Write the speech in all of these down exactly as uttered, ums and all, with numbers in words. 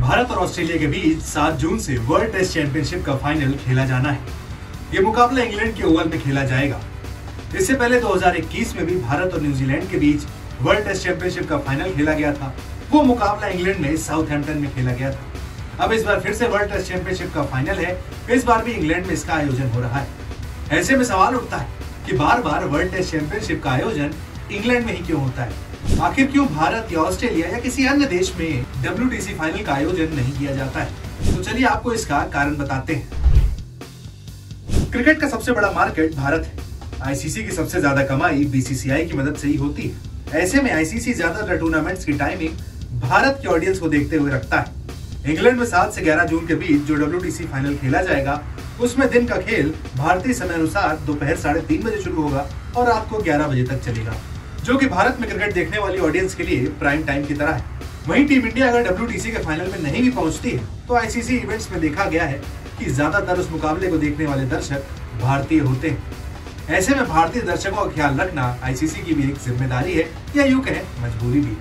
भारत और ऑस्ट्रेलिया के बीच सात जून से वर्ल्ड टेस्ट चैंपियनशिप का फाइनल खेला जाना है। ये मुकाबला इंग्लैंड के ओवल में खेला जाएगा। इससे पहले दो हज़ार इक्कीस में भी भारत और न्यूजीलैंड के बीच वर्ल्ड टेस्ट चैंपियनशिप का फाइनल खेला गया था। वो मुकाबला इंग्लैंड में साउथहैम्पटन में खेला गया था। अब इस बार फिर से वर्ल्ड टेस्ट चैंपियनशिप का फाइनल है। इस बार भी इंग्लैंड में इसका आयोजन हो रहा है। ऐसे में सवाल उठता है कि बार बार वर्ल्ड टेस्ट चैंपियनशिप का आयोजन इंग्लैंड में ही क्यों होता है? आखिर क्यों भारत या ऑस्ट्रेलिया या किसी अन्य देश में डब्ल्यू टी सी फाइनल का आयोजन नहीं किया जाता है? तो चलिए आपको इसका कारण बताते हैं। क्रिकेट का सबसे बड़ा मार्केट भारत है। आई सी सी की सबसे ज्यादा कमाई बी सी सी आई की मदद से ही होती है। ऐसे में आई सी सी ज्यादातर टूर्नामेंट्स की टाइमिंग भारत के ऑडियंस को देखते हुए रखता है। इंग्लैंड में सात से ग्यारह जून के बीच जो डब्ल्यू टी सी फाइनल खेला जाएगा, उसमें दिन का खेल भारतीय समय अनुसार दोपहर साढ़े तीन बजे शुरू होगा और रात को ग्यारह बजे तक चलेगा, जो कि भारत में क्रिकेट देखने वाली ऑडियंस के लिए प्राइम टाइम की तरह है। वहीं टीम इंडिया अगर डब्ल्यू टी सी के फाइनल में नहीं भी पहुंचती है तो आई सी सी इवेंट्स में देखा गया है कि ज्यादातर उस मुकाबले को देखने वाले दर्शक भारतीय होते हैं। ऐसे में भारतीय दर्शकों का ख्याल रखना आई सी सी की भी एक जिम्मेदारी है, या यूं कहें मजबूरी भी।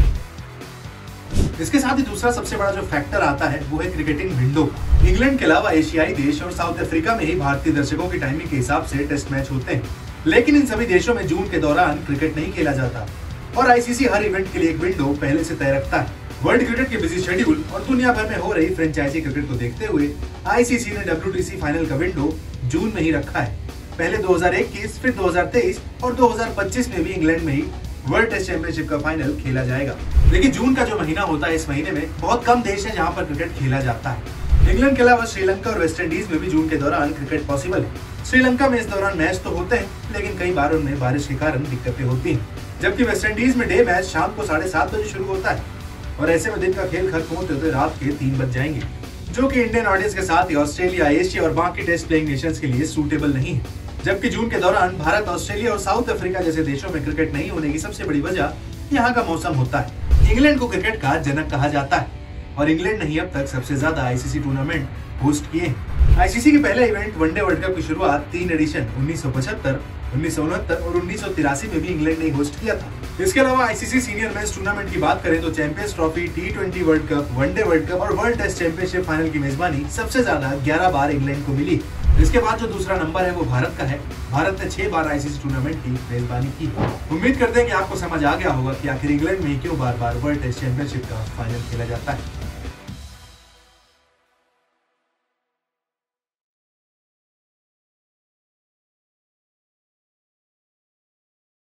इसके साथ ही दूसरा सबसे बड़ा जो फैक्टर आता है वो है क्रिकेटिंग विंडो। इंग्लैंड के अलावा एशियाई देश और साउथ अफ्रीका में ही भारतीय दर्शकों की टाइमिंग के हिसाब से टेस्ट मैच होते हैं, लेकिन इन सभी देशों में जून के दौरान क्रिकेट नहीं खेला जाता और आई सी सी हर इवेंट के लिए एक विंडो पहले से तय रखता है। वर्ल्ड क्रिकेट के बिजी शेड्यूल और दुनिया भर में हो रही फ्रेंचाइजी क्रिकेट को देखते हुए आई सी सी ने डब्ल्यू टी सी फाइनल का विंडो जून में ही रखा है। पहले दो हज़ार इक्कीस, फिर दो हज़ार तेईस और दो हज़ार पच्चीस में भी इंग्लैंड में ही वर्ल्ड टेस्ट चैंपियनशिप का फाइनल खेला जाएगा। लेकिन जून का जो महीना होता है, इस महीने में बहुत कम देश है जहां पर क्रिकेट खेला जाता है। इंग्लैंड के अलावा श्रीलंका और वेस्ट इंडीज में भी जून के दौरान क्रिकेट पॉसिबल है। श्रीलंका में इस दौरान मैच तो होते हैं, लेकिन कई बार उनमें बारिश के कारण दिक्कतें होती हैं। जबकि वेस्ट इंडीज में डे मैच शाम को साढ़े सात बजे शुरू होता है और ऐसे में दिन का खेल खत्म होते होते रात के तीन बज जाएंगे, जो कि इंडियन ऑडियंस के साथ ही ऑस्ट्रेलिया, एशिया और बाकी टेस्ट प्लेइंग नेशंस के लिए सूटेबल नहीं है। जबकि जून के दौरान भारत, ऑस्ट्रेलिया और साउथ अफ्रीका जैसे देशों में क्रिकेट नहीं होने की सबसे बड़ी वजह यहाँ का मौसम होता है। इंग्लैंड को क्रिकेट का जनक कहा जाता है और इंग्लैंड ने ही अब तक सबसे ज्यादा आई सी सी टूर्नामेंट होस्ट किए हैं। आई सी सी के पहले इवेंट वनडे वर्ल्ड कप की शुरुआत तीन एडिशन उन्नीस सौ पचहत्तर, उन्नीस सौ उनहत्तर और उन्नीस सौ तिरासी में भी इंग्लैंड ने होस्ट किया था। इसके अलावा I C C senior men's tournament की बात करें तो champions trophy, T twenty world cup, one day world cup और वर्ल्ड टेस्ट चैंपियनशिप फाइनल की मेजबानी सबसे ज्यादा ग्यारह बार इंग्लैंड को मिली। इसके बाद जो दूसरा नंबर है वो भारत का है। भारत ने छह बार आई सी सी टूर्नामेंट की मेजबानी की। उम्मीद करते हैं कि आपको समझ आ गया होगा कि आखिर इंग्लैंड में क्यों बार बार वर्ल्ड टेस्ट चैंपियनशिप का फाइनल खेला जाता है।